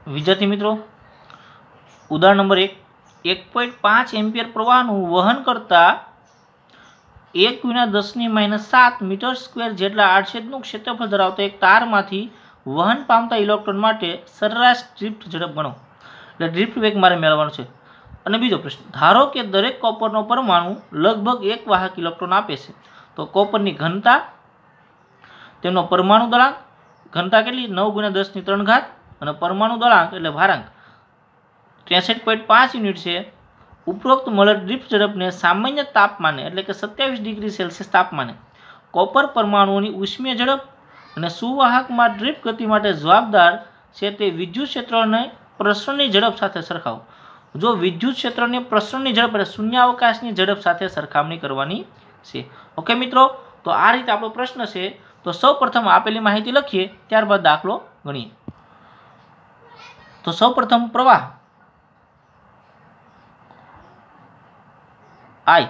विद्यार्थी मित्रों, उदाहरण नंबर 1.5 एम्पियर प्रवाहનું વહન કરતા 1 × 10⁻7 મીટર સ્ક્વેર જેટલા આડછેદનું ક્ષેત્રફળ ધરાવતા એક તારમાંથી વહન પામતા ઇલેક્ટ્રોન માટે સરેરાશ ડ્રિફ્ટ ઝડપ ગણો. એટલે ડ્રિફ્ટ વેગ મારે મેળવવાનો છે. અને બીજો પ્રશ્ન, ધારો કે દરેક કોપરનો પરમાણુ લગભગ એક વાહક ઇલેક્ટ્રોન આપે છે, તો કોપરની ઘનતા, તેમનો પરમાણુ દળાંક, ઘનતા કેટલી 9 × 10⁻³ અને પરમાણુ દળાંક એટલે ભારાંક 63.5 યુનિટ છે. ઉપરોક્ત મળેલ ડ્રિફ્ટ ઝડપને સામાન્ય તાપમાને એટલે કે 27 ડિગ્રી સેલ્સિયસ તાપમાને કોપર પરમાણુઓની ઉષ્મીય ઝડપ અને સુવાહકમાં ડ્રિફ્ટ ગતિ માટે જવાબદાર છે તે વિદ્યુત ક્ષેત્રને પ્રસરણની ઝડપ સાથે સરખાવો. જો વિદ્યુત ક્ષેત્રની પ્રસરણની ઝડપ એટલે શૂન્યાવકાશની ઝડપ સાથે સરખામણી કરવાની છે. ઓકે મિત્રો, તો આ રીતે આપણો પ્રશ્ન છે. તો સૌ પ્રથમ આપેલી માહિતી લખીએ, ત્યારબાદ દાખલો ગણીએ. તો સૌ પ્રથમ પ્રવાહ I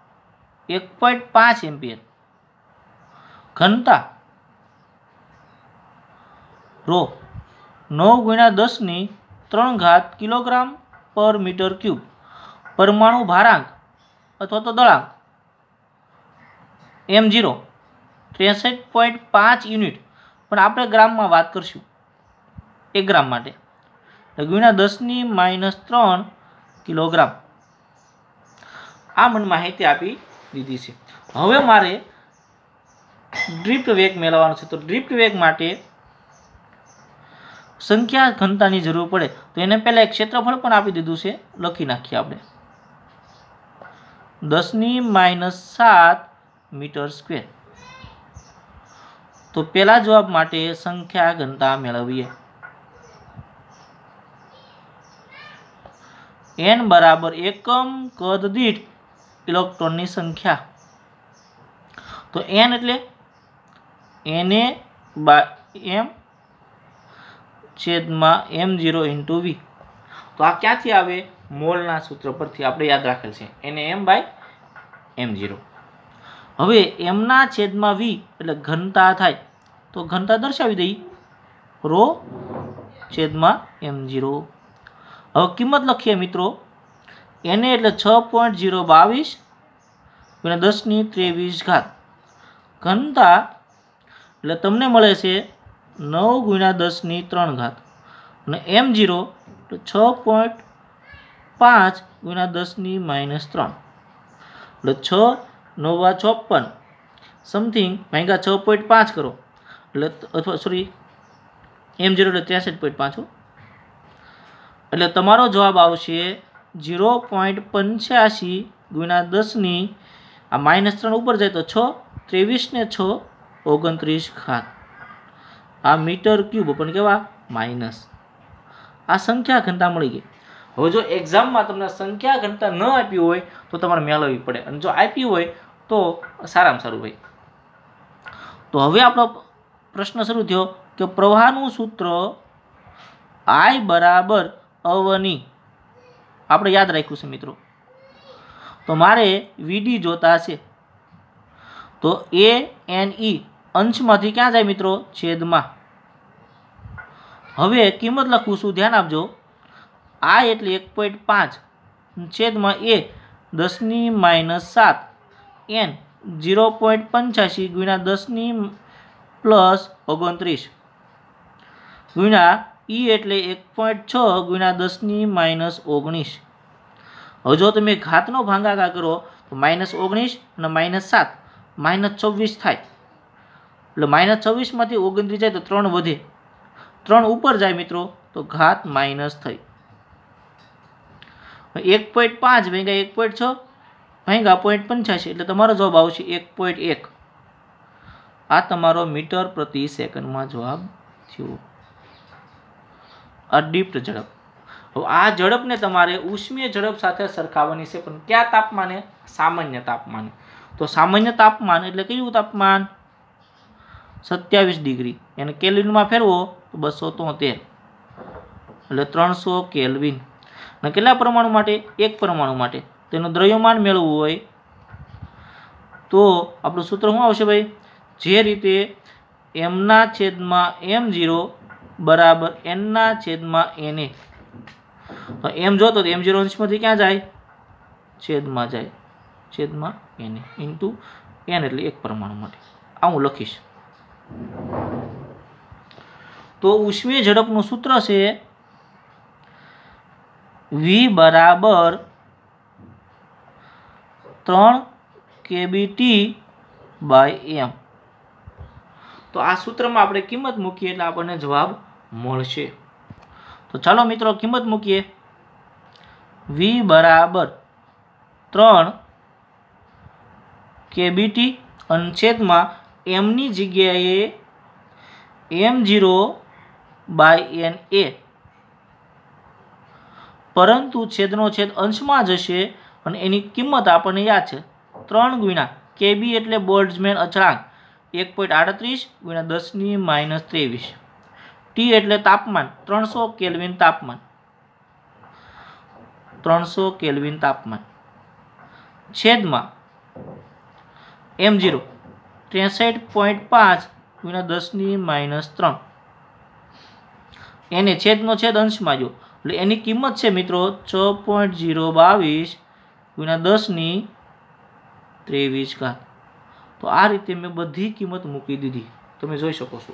1.5 એમ્પિયર, ઘનતા ρ 9 × 10⁻³ કિલોગ્રામ પર મીટર ક્યુબ, પરમાણુ ભારાંક અથવા તો દળાંક m0 63.5 યુનિટ, પણ આપણે ગ્રામમાં વાત કરશું 1 ગ્રામ માટે, × 10⁻³ કિલોગ્રામ. આ મને માહિતી આપી દીધી છે. હવે મારે ડ્રિફ્ટ વેગ મેળવવાનો છે. તો ડ્રિફ્ટ વેગ માટે સંખ્યા ઘનતાની જરૂર પડે, તો એને પહેલા એક ક્ષેત્રફળ પણ આપી દીધું છે, લખી નાખીએ આપણે 10⁻7 મીટર સ્ક્વેર. તો પહેલા જવાબ માટે સંખ્યા ઘનતા મેળવીએ. n બરાબર એકમ કદ દીઠ ઇલેક્ટ્રોનની સંખ્યા. તો n એટલે Na/m/m0 × V. તો આ ક્યાંથી આવે? મોલના સૂત્ર પરથી આપણે યાદ રાખેલ છે, NaM/m0. હવે m/v એટલે ઘનતા થાય, તો ઘનતા દર્શાવી દઈએ ρ/m0. હવે કિંમત લખીએ મિત્રો. Na એટલે 6.022 × 10⁻23. ઘનતા એટલે તમને મળે છે 9 × 10⁻³ અને m0 એટલે 6.5 × 10⁻³ એટલે 6 9 56 સમથિંગ ભાગ્યા 6.5 કરો એટલે અથવા સોરી m0 એટલે 63.5, એટલે તમારો જવાબ આવશે 0.85 × 10⁻³ ઉપર જાય તો 6 23 ને 6 29. આ મીટર ક્યુબ પણ કેવા માઇનસ. આ સંખ્યા ઘનતા મળી ગઈ. હવે જો એક્ઝામમાં તમને સંખ્યા ઘનતા ન આપી હોય તો તમારે મેળવવી પડે, અને જો આપી હોય તો સારામાં સારું ભાઈ. તો હવે આપણો પ્રશ્ન શરૂ થયો કે પ્રવાહનું સૂત્ર I બરાબર અવની આપણે યાદ રાખ્યું છે મિત્રો. તો મારે VD જોતા છે. તો ANE અંશમાંથી ક્યાં જાય મિત્રો? છેદમાં. હવે કિંમત લખું છું, ધ્યાન આપજો. I એટલે 1.5 છેદમાં A 10⁻7 n 0.85 × 10⁻+29 ગુણ્યા E એટલે 1.6 × 10⁻19. હવે જો તમે ઘાતનો ભાગાકાર કરો તો -19 અને -7 -26 થાય. એટલે -26 માંથી 29 જાય તો 3 વધે, 3 ઉપર જાય મિત્રો તો ઘાત માઇનસ થઈ. 1.5 ભાગ્યા 1.6 ભાગ્યા 0.85 એટલે તમારો જવાબ આવશે 1.1. આ તમારો મીટર પ્રતિ સેકન્ડમાં જવાબ થયો. આ ડ્રિફ્ટ ઝડપ. હવે આ ઝડપને તમારે ઉષ્મીય ઝડપ સાથે સરખાવવાની છે, પણ કયા તાપમાને? સામાન્ય તાપમાને. તો સામાન્ય તાપમાન એટલે કયું તાપમાન? 27 ડિગ્રી. એને કેલ્વિનમાં ફેરવો તો 273 એટલે 300 કેલ્વિન. અને કેટલા પરમાણુ માટે? એક પરમાણુ માટે. તેનું દ્રવ્યમાન મેળવવું હોય તો આપણું સૂત્ર શું આવશે ભાઈ? જે રીતે m/m0 बराबर n ना छेद में na। तो m जो तो m0 अंश में क्या जाए छेद में जाए छेद में na इंटू n एटले एक परमाणु माटे आ हूँ लखीश। तो उष्मीय झड़पનું सूत्र છે v बराबर 3 kBT/m। तो आ सूत्र में આપણે કિંમત મૂકીએ એટલે આપણને જવાબ મળશે। તો ચાલો મિત્રો કિંમત મૂકીએ। v બરાબર 3 kBT અને છેદમાં m ની જગ્યાએ m0/na, परंतु छेदनो छेद अंश में जशे अने एनी किंमत आपने याद है 3 गुणा kb एटले बोल्ट्जमेन अचळांक 1.38 गुणा 10⁻23, T एटले तापमान 300 केल्विन तापमान 300 केल्विन तापमान छेद में m0 63.5 गुणा 10⁻3 एने छेदनो छेद अंश में जो એટલે એની કિંમત છે મિત્રો 6.022 ગુણ્યા 10⁻23 ઘાત। તો આ રીતે મેં બધી કિંમત મૂકી દીધી, તમે જોઈ શકો છો।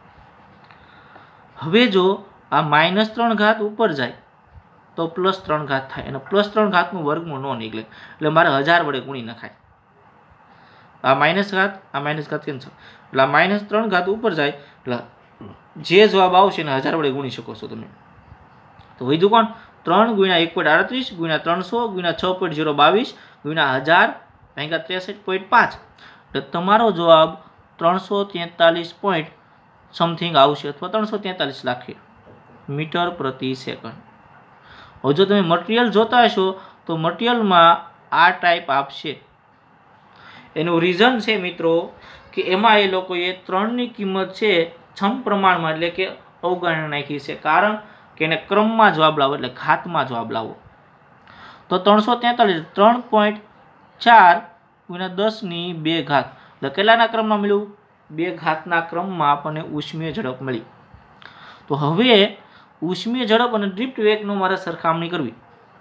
હવે જો આ -3 ઘાત ઉપર જાય તો +3 ઘાત થાય અને +3 ઘાતનું વર્ગમૂળ ન નીકળે એટલે મારે 1000 વડે ગુણી નખાય। આ માઇનસ ઘાત કેન્સલ એટલે -3 ઘાત ઉપર જાય એટલે જે જવાબ આવશે ને 1000 વડે ગુણી શકો છો તમે। तो वही कौन 3 गुणा 1.38 गुणा 300 गुणा 6.022 गुणा 1000 भाग्या 63.5 तो तमारो जवाब 343 पॉइंट समथिंग आवशे अथवा 343 लाखे मीटर प्रति सेकंड। और जो तमे मटीरियल जोता हशो तो मटीरियल में आ टाइप आपशे। एनु रीजन छे मित्रों कि एमां ए लोकोए 3 नी किंमत छे सम प्रमाण में एटले के अवगणना नाखी छे, कारण कि क्रम में जवाब लावो एटले घात में जवाब लावो। तो 343 3.4 गुणा 10⁻2 घात એટલે કેટલાના ક્રમમાં મળ્યું 2 ઘાતના ક્રમમાં આપણને ઉષ્મીય ઝડપ મળી। તો હવે ઉષ્મીય ઝડપ અને ડ્રિફ્ટ વેગનો મારે સરખામણી કરવી।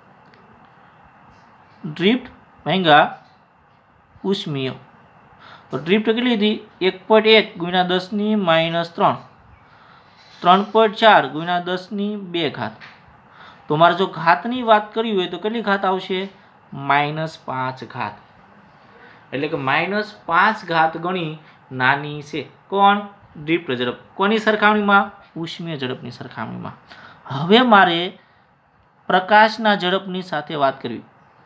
ડ્રિફ્ટ ભાગ્યા ઉષ્મીય, તો ડ્રિફ્ટ કેટલી લીધી 1.1 ગુણ્યા 10⁻3 3.4 गुणा 10⁻2 घात। तो मारे जो घातनी बात करी हो तो केटली घात आवशे -5 घात एटले के -5 घात गणी नानी छे कोण ड्रिफ्ट झड़प कोनी सरखामणी में उष्मीय झड़पनी सरखामणी में। हवे मारे प्रकाशना झड़पनी साथे बात करवी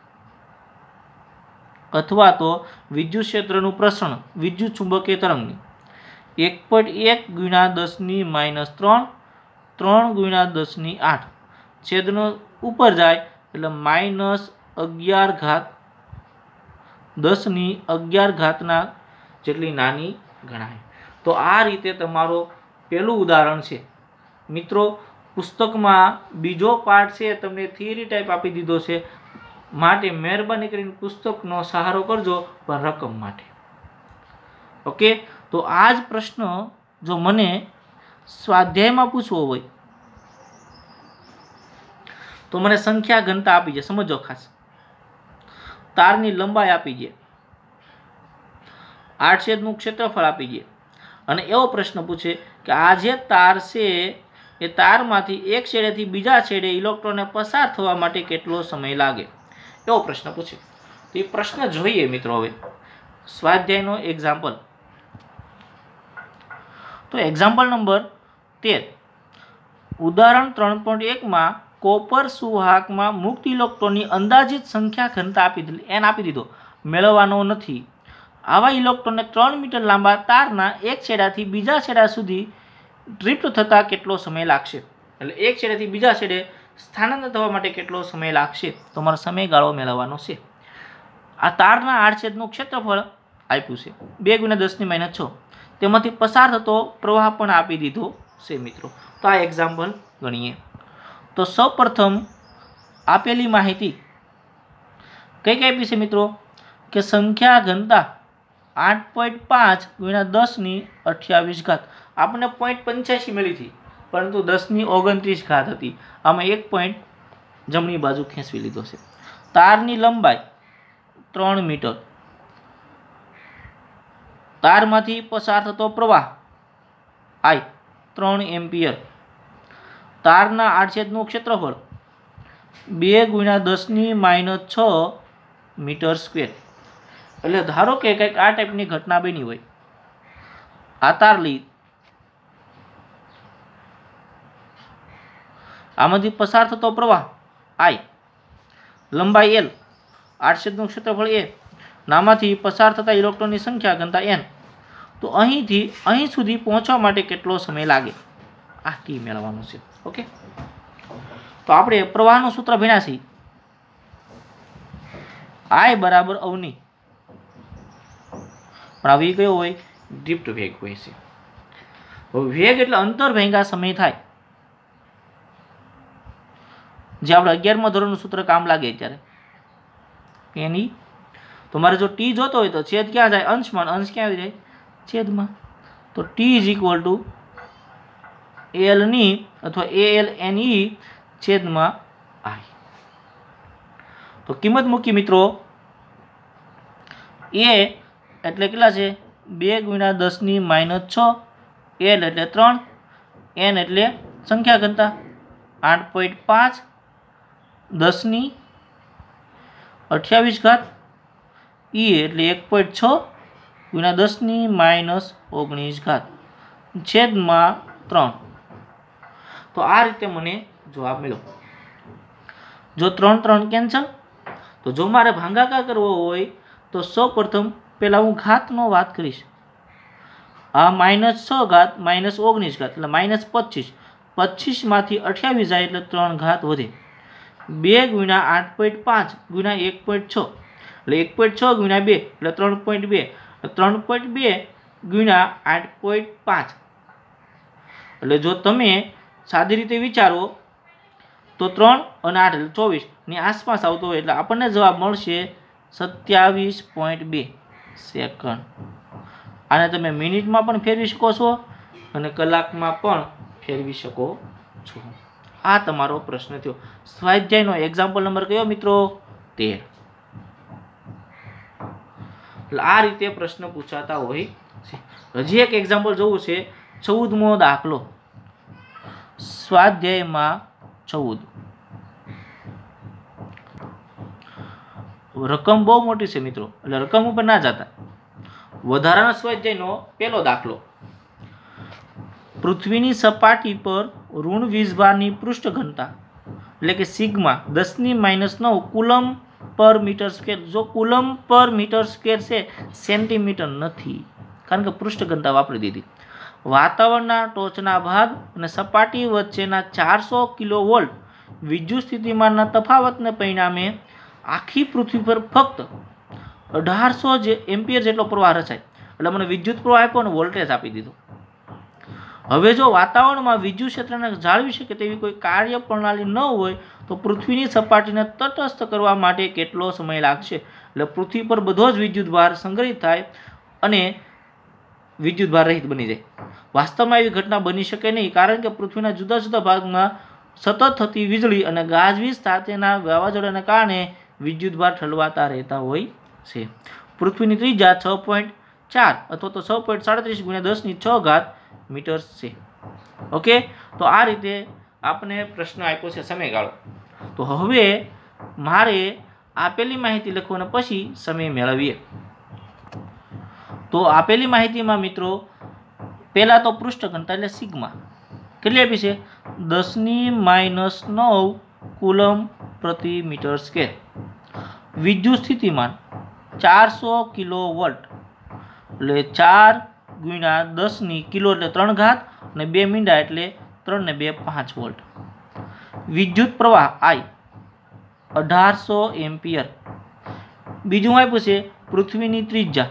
अथवा तो विद्युत क्षेत्रनुं प्रसरण विद्युत चुंबकीय तरंगनी 1.1 गुणा 10⁻3 3 गुणा 10⁸ छेदनो ऊपर जाए એટલે -11 घात 10⁻11 घातना જેટલી નાની ગણાય। तो आ रीते तमारो पहेलुं उदाहरण छे। मित्रों पुस्तक में बीजो पार्ट छे तमने थियरी टाइप आपी दीधो छे, माटे मेहरबानी करीने पुस्तकनो सहारो करजो पण रकम माटे। ओके, तो आज प्रश्न जो मने स्वाध्याय में पूछवो होय तो मने संख्या घनता आपी छे, समझो खास तारनी लंबाई आपी छे, 8 छेदनुं क्षेत्रफळ आपी छे अने एवो प्रश्न पूछे कि आ जे तार छे ए तारमांथी एक छेडेथी बीजा छेडे इलेक्ट्रॉनने पसार थवा माटे केटलो समय लागे, एवो प्रश्न पूछे। तो ए प्रश्न जोईए मित्रों। हवे स्वाध्यायनो एक्जाम्पल, तो एक्जाम्पल नंबर 13 उदाहरण 3.1 में कोपर सुवाहक में मुक्त इलेक्ट्रॉननी अंदाजित संख्या घनता आपी एन आपी दीधो, मेळववानो नथी। आवा इलेक्ट्रॉनने 3 मीटर लांबा तारना एक छेडाथी बीजा छेडा सुधी ड्रिफ्ट थता केटलो समय लागशे, એટલે એક છેડેથી બીજા છેડે સ્થાનાંતર થવા માટે કેટલો સમય લાગશે, તો મારો સમયગાળો મેળવવાનો છે। આ તારના આડછેદનું ક્ષેત્રફળ આપ્યું છે 2 × 10⁻6, તેમાંથી પસાર થતો પ્રવાહ પણ આપી દીધો છે મિત્રો। તો આ એક્ઝામ્પલ ગણીએ। તો સૌપ્રથમ આપેલી માહિતી કઈ કઈ આપી છે મિત્રો કે સંખ્યા ઘનતા 8.5 × 10⁻28 आपने 0.85 मिली थी, परंतु 10⁻29 हती। आमां 1 पॉइंट जमणी बाजू खेंचवी लीधो छे। तारनी लंबाई 3 मीटर। तारमांथी पसार थतो प्रवाह I 3 एम्पियर। तारना आडछेदनुं क्षेत्रफळ 2 × 10⁻6 मीटर स्क्वेर। એટલે ધારો કે કંઈક આ ટાઈપની ઘટના બની હોય, આ તાર લઈ આમાંથી પસાર થતો પ્રવાહ I, લંબાઈ L, આડછેદનું ક્ષેત્રફળ A, નામાંથી પસાર થતા ઇલેક્ટ્રોનની સંખ્યા ઘનતા N, તો અહીંથી અહીં સુધી પહોંચવા માટે કેટલો સમય લાગે, આ ટી મેળવવાનું છે। ઓકે, તો આપણે પ્રવાહનું સૂત્ર ભણ્યા છીએ, I બરાબર અવની, પણ આ વી કયો હોય, ડિફ્ટ વેગ હોય છે। વેગ એટલે અંતર ભેગા સમય થાય, જે આપણે 11મા ધોરણનું સૂત્ર કામ લાગે ત્યારે એની। તો મારે જો ટી જોતો હોય તો છેદ ક્યાં જાય, અંશમાં, અંશ ક્યાં આવી જાય, છેદમાં। તો T is equal to L ની અથવા AL NE છેદમાં I। તો કિંમત મૂકી મિત્રો, A એટલે કેટલા છે, 2 × 10⁻6, L એટલે 3, N એટલે સંખ્યા ઘનતા 8.5, 10⁻28, E એટલે 1.6 × 10⁻19 છેદમાં 3। તો આ રીતે મને જવાબ મળ્યો। જો 3 3 કેન્સલ, તો જો મારે ભાગાકાર કરવો હોય તો સૌપ્રથમ પહેલા હું ઘાતનો વાત કરીશ। આ -6 ઘાત -19 ઘાત એટલે -25, 25 માંથી 28 જાય એટલે 3 ઘાત વધે, 2 × 8.5 × 1.6 એટલે 1.6 × 2 એટલે 3.2, 3.2 × 8.5 એટલે જો તમે સાદી રીતે વિચારો તો 3 અને 8 એટલે 24 ની આસપાસ આવતો હોય એટલે આપણને જવાબ મળશે 27.2 સેકન્ડ। આને તમે મિનિટમાં પણ ફેરવી શકો છો અને કલાકમાં પણ ફેરવી શકો છો। આ તમારો પ્રશ્ન થયો। સ્વાધ્યાયનો એક્ઝામ્પલ નંબર કયો મિત્રો, 13। એટલે આ રીતે પ્રશ્ન પૂછાતા હોય છે। હજી એક એક્ઝામ્પલ જોવું છે, 14મો દાખલો, સ્વાધ્યાયમાં 14। રકમ બહુ મોટી છે મિત્રો, એટલે રકમ ઉપર ના જતા। વધારાના સ્વાધ્યાયનો પહેલો દાખલો, પૃથ્વીની સપાટી પર ઋણ વીજભારની પૃષ્ઠ ઘનતા એટલે કે સિગ્મા 10⁻9 કુલમ પર મીટર સ્ક્વેર। જો કુલમ પર મીટર સ્ક્વેર છે, સેન્ટીમીટર નથી, કારણ કે પૃષ્ઠ ઘનતા વાપરી દીધી। વાતાવરણના ટોચના ભાગ અને સપાટી વચ્ચેના 400 કિલોવોલ્ટ વિદ્યુત સ્થિતિમાનના તફાવતને પરિણામે આખી પૃથ્વી પર ફક્ત 1800 એમ્પિયર જેટલો પ્રવાહ રચાય। એટલે મને વિદ્યુત પ્રવાહ આપ્યો અને વોલ્ટેજ આપી દીધો। હવે જો વાતાવરણમાં વિદ્યુત ક્ષેત્રને જાળવી શકે તેવી કોઈ કાર્ય પ્રણાલી ન હોય તો પૃથ્વીની સપાટીને તટસ્થ કરવા માટે કેટલો સમય લાગશે? એટલે પૃથ્વી પર બધો જ વિદ્યુત ભાર સંગ્રહિત થાય અને વિદ્યુત ભાર રહિત બની જાય। વાસ્તવમાં એવી ઘટના બની શકે નહીં, કારણ કે પૃથ્વીના જુદા જુદા ભાગમાં સતત થતી વીજળી અને ગાજવીજ સાથેના વાવાઝોડાને કારણે વિદ્યુત ભાર ઠલવાતા રહેતા હોય છે। પૃથ્વીની ત્રિજ્યા 6.4 અથવા તો 6.37 × 10⁶ મીટર છે। ઓકે, તો આ રીતે આપણે પ્રશ્ન આપ્યો છે સમયગાળો। તો હવે મારે આપેલી માહિતી લખો અને પછી સમય મેળવીએ। તો આપેલી માહિતીમાં મિત્રો પહેલા તો પૃષ્ઠ ઘનતા એટલે સિગ્મા કેટલી આપી છે, 10⁻9 કુલમ પ્રતિ મીટર સ્ક્વેર। વિદ્યુત સ્થિતિમાન 400 કિલોવોલ્ટ એટલે 4 × 10 કિલો એટલે 3 ઘાત અને 2 મીંડા એટલે 3 ને 2 5 વોલ્ટ। વિદ્યુત પ્રવાહ I 1800 એમ્પિયર। બીજું આપ્યું છે પૃથ્વીની ત્રિજ્યા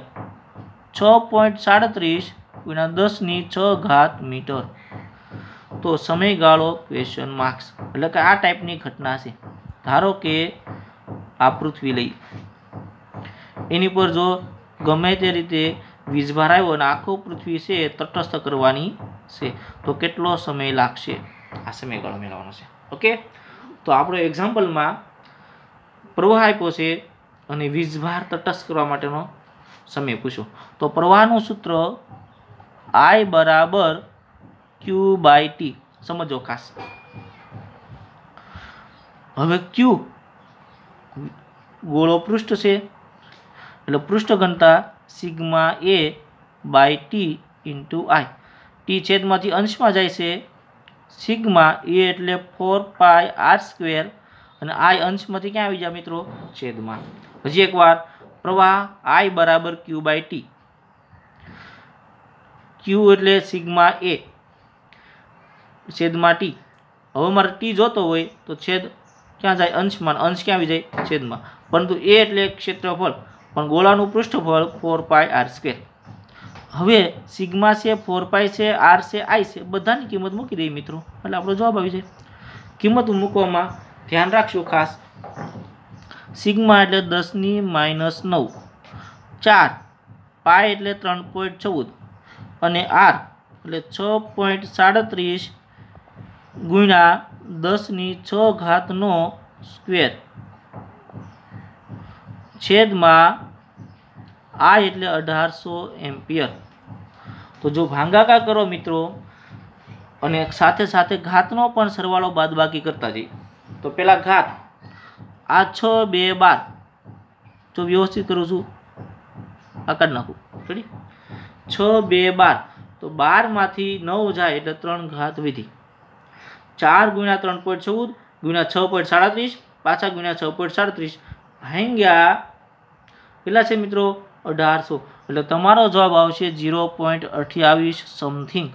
6.37 × 10⁶ મીટર। તો સમયગાળો ક્વેશ્ચન માર્ક્સ, એટલે કે આ ટાઈપની ઘટના છે। ધારો કે આ પૃથ્વી લઈ, એની પર જો ગમે તે રીતે વીજભાર આવ્યો અને આખો પૃથ્વી છે તટસ્થ કરવાની છે તો કેટલો સમય લાગશે? આ સમયગાળો મેળવવાનો છે. ઓકે, તો આપણો એક્ઝામ્પલમાં પ્રવાહ આપ્યો છે અને વીજભાર તટસ્થ કરવા માટેનો સમય પૂછ્યો. તો પ્રવાહનું સૂત્ર I બરાબર Q/T. સમજો ખાસ. હવે Q ગોળો પૃષ્ઠ છે એટલે પૃષ્ઠ ઘનતા સિગ્મા A/T × I. ટી છેદમાંથી અંશમાં જાય છે. સિગ્મા A એટલે 4πr² અને I અંશમાંથી ક્યાં આવી જાય મિત્રો? છેદમાં. હજી એકવાર, પ્રવાહ I બરાબર Q/T. Q એટલે સિગ્મા A છેદમાં T. હવે મારે T જોતો હોય તો છેદ ક્યાં જાય? અંશમાં. અંશ ક્યાં આવી જાય? છેદમાં. પરંતુ A એટલે ક્ષેત્રફળ, પણ ગોળાનું પૃષ્ઠફળ 4πr². હવે સિગ્મા છે, 4π છે, r છે, I છે, બધાની કિંમત મૂકી દઈએ મિત્રો એટલે આપણો જવાબ આવી જાય. કિંમત મૂકવામાં ધ્યાન રાખજો ખાસ. સિગ્મા એટલે 10⁻⁹ 4, પાય એટલે 3.14 અને r એટલે 6.37 ગુણ્યા 10⁶ છેદમાં I એટલે 1800 એમ્પિયર. તો જો ભાગાકાર કરો મિત્રો અને સાથે સાથે ઘાતનો પણ સરવાળો બાદબાકી કરતા જઈએ. તો પેલા ઘાત, આ 6 2 12, જો વ્યવસ્થિત કરું છું આ કાઢી નાખું. રેડી? 6 2 12, તો 12 માંથી 9 જાય એટલે 3 ઘાત વધી. 4 ગુણ્યા 3.14 ગુણ્યા 6.37 પાછા ગુણ્યા 6.37 ભાગ્યા કેટલા છે મિત્રો? 1800. એટલે તમારો જવાબ આવશે 0.28 સમથિંગ.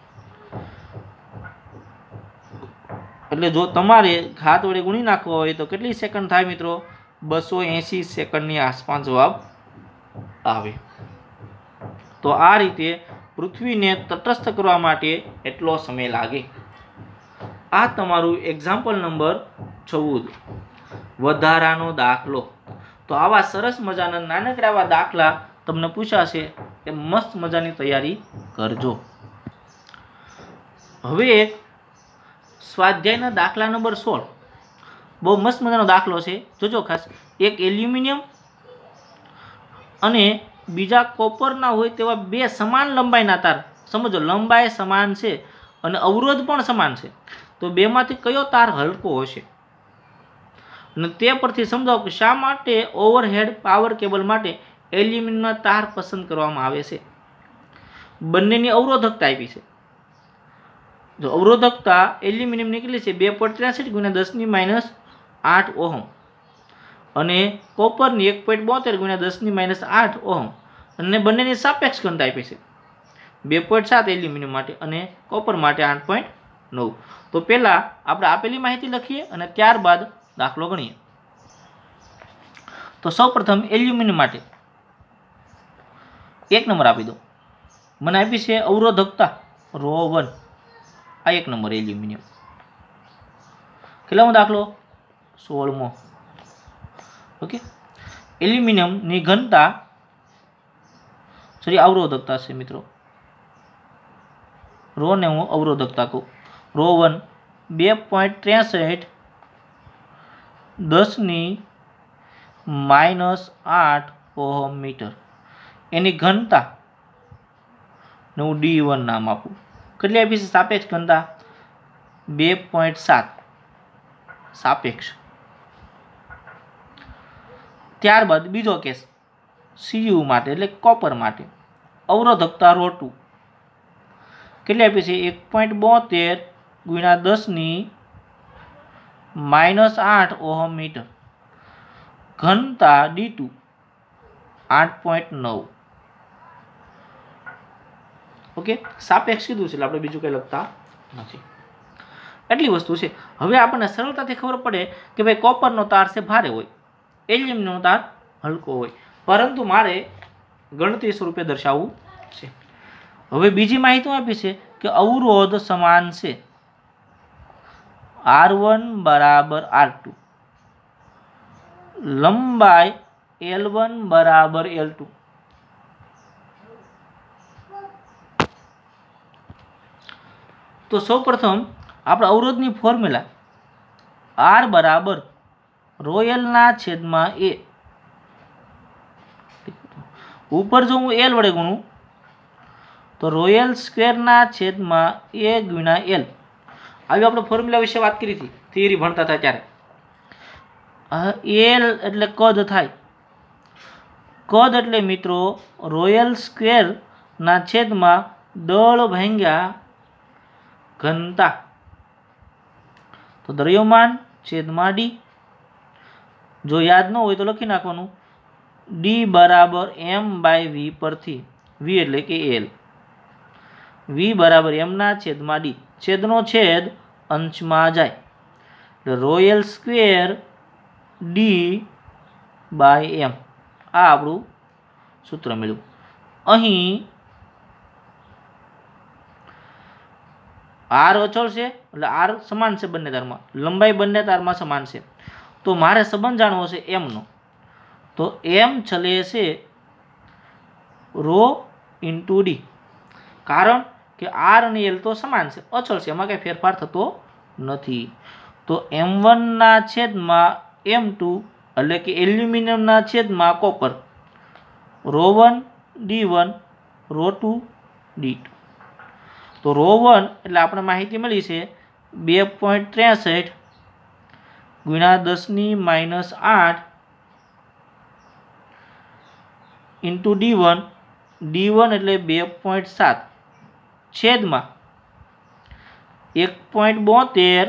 એટલે જો તમારે ઘાત વડે ગુણી નાખવા હોય તો કેટલી સેકન્ડ થાય મિત્રો? 280 સેકન્ડની આસપાસ જવાબ આવે. તો આ રીતે પૃથ્વીને તટસ્થ કરવા માટે એટલો સમય લાગે. આ તમારું એક્ઝામ્પલ નંબર 14, વધારાનો દાખલો. તો આવા સરસ મજાના નાનકડા આવા દાખલા તમને પૂછાશે એ મસ્ત મજાની તૈયારી કરજો. હવે એક સ્વાધ્યાયના દાખલા નંબર 16, બહુ મસ્ત મજાનો દાખલો છે, જોજો ખાસ. એક એલ્યુમિનિયમ અને બીજા કોપરના હોય તેવા બે સમાન લંબાઈના તાર. સમજો, લંબાઈ સમાન છે અને અવરોધ પણ સમાન છે. તો બેમાંથી કયો તાર હલકો હશે? અને તે પરથી સમજાવો કે શા માટે ઓવરહેડ પાવર કેબલ માટે એલ્યુમિનિયમના તાર પસંદ કરવામાં આવે છે. બંનેની અવરોધકતા આપી છે. જો અવરોધકતા એલ્યુમિનિયમની કેટલી છે? 2.63 ગુણ્યા 10⁻8 ઓહમ અને કોપરની 1.72 ગુણ્યા 10⁻8 ઓહમ. અને બંનેની સાપેક્ષ ઘનતા આપી છે. 2.7 એલ્યુમિનિયમ માટે અને કોપર માટે 8.9. તો પહેલાં આપણે આપેલી માહિતી લખીએ અને ત્યારબાદ દાખલો ગણીએ. તો સૌપ્રથમ એલ્યુમિનિયમ માટે 1 નંબર આપી દો. મને આપી છે અવરોધકતા ρ1. આ 1 નંબર એલ્યુમિનિયમ. કેટલામો દાખલો? 16મો. ઓકે, એલ્યુમિનિયમની ઘનતા, સોરી અવરોધકતા છે મિત્રો. ρને હું અવરોધકતા કહું. ρ1 2.63 10⁻8 ઓહમ મીટર. એની ઘનતા ને હું D1 નામ આપું. કેટલી આપી છે સાપેક્ષ ઘનતા? 2.7 સાપેક્ષ. ત્યારબાદ બીજો કેસ Cu માટે એટલે કોપર માટે અવરોધકતા ρ2 કેટલી આપી છે? 1.72 ગુણ્યા 10⁻8 ઓહમ મીટર. ઘનતા D2 8.9. ઓકે, સાપેક્ષ કીધું છે એટલે આપણે બીજું કંઈ લખતા નથી. એટલી વસ્તુ છે. હવે આપણને સરળતાથી ખબર પડે કે ભાઈ કોપરનો તાર છે ભારે હોય, એલ્યુમિનિયમનો તાર હલકો હોય, પરંતુ મારે ગણતરી સ્વરૂપે દર્શાવવું છે. હવે બીજી માહિતી આપી છે કે અવરોધ સમાન છે. R1 બરાબર R2, લંબાઈ L1 બરાબર L2. तो સૌપ્રથમ આપણે અવરોધની ફોર્મ્યુલા R બરાબર રોયલના છેદમાં A. ઉપર જો હું L વડે ગુણું તો રોયલ સ્ક્વેરના છેદમાં A ગુણ્યા L. આવી આપણે ફોર્મ્યુલા વિશે વાત કરી હતી થિયરી ભણતા હતા ત્યારે. L એટલે કદ થાય. કદ એટલે મિત્રો રોયલ સ્ક્વેરના છેદમાં દળ ભાંગ્યા ઘનતા. તો દ્રવ્યમાન છેદમાં D. જો યાદ ન હોય તો લખી નાખવાનું D બરાબર m/v પરથી. V એટલે કે L. V બરાબર m ના છેદમાં D. છેદનો છેદ અંશમાં જાય એટલે રોયલ સ્ક્વેર D/m. આ આપણું સૂત્ર મળ્યું. અહીં R અચળ છે એટલે R સમાન છે બંને તારમાં, લંબાઈ બંને તારમાં સમાન છે. તો મારે સંબંધ જાણવો છે m નો. તો m ચલે છે રો ઇન્ટુ D. કારણ કે R અને L તો સમાન છે, અચળ છે, એમાં કંઈ ફેરફાર થતો નથી. તો m1 ના છેદમાં m2 એટલે કે એલ્યુમિનિયમના છેદમાં કોપર. રો1 D1 રો2 D2. તો રો1 એટલે આપણે માહિતી મળી છે 2.63 ગુણ્યા 10⁻8 ઇન્ટુ D1. D1 એટલે 2.7 છેદમાં 1.72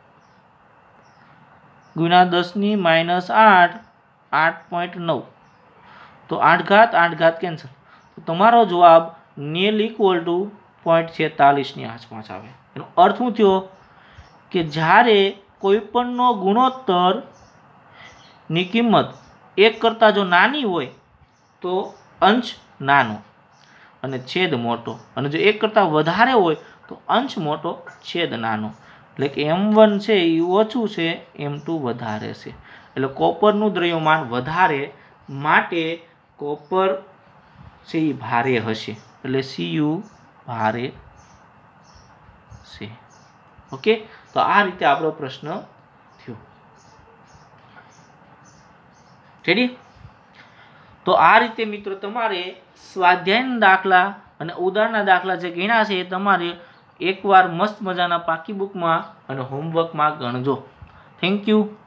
ગુણ્યા 10⁻8 8.9. તો 8 ઘાત કેન્સલ. તો તમારો જવાબ નીલ ઇક્વલ ટુ 0.46ની આસપાસ આવે. એનો અર્થ શું થયો કે જ્યારે કોઈપણનો ગુણોત્તરની કિંમત 1 કરતાં જો નાની હોય તો અંશ નાનો અને છેદ મોટો, અને જો 1 કરતાં વધારે હોય તો અંશ મોટો છેદ નાનો. એટલે કે m1 છે એ ઓછું છે, m2 વધારે છે. એટલે કોપરનું દ્રવ્યમાન વધારે માટે કોપર છે એ ભારે હશે, એટલે Cu ભારે છે. ઓકે, તો આ રીતે આપણો પ્રશ્ન થયો. રેડી? તો આ રીતે મિત્રો તમારે સ્વાધ્યાયના દાખલા અને ઉદાહરણના દાખલા જે ગણ્યા છે એ તમારે એકવાર મસ્ત મજાના પાકી બુકમાં અને હોમવર્કમાં ગણજો. Thank you.